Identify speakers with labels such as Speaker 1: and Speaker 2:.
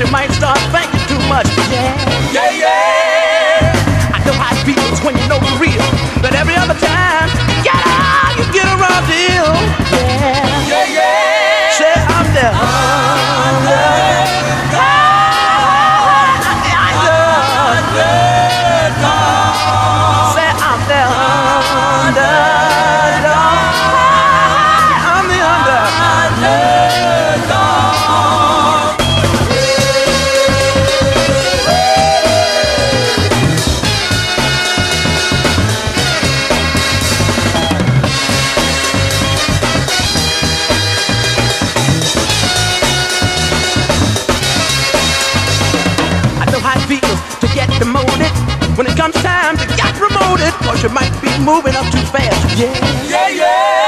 Speaker 1: you might start thinking too much. Yeah, yeah, yeah. I know how it feels when you know the real, but every other time, yeah, you get a raw deal. Yeah, yeah, yeah. Say I'm there. Say I'm there. I'm the underdog. To get demoted when it comes time to get promoted, cause you might be moving up too fast. Yeah, yeah, yeah.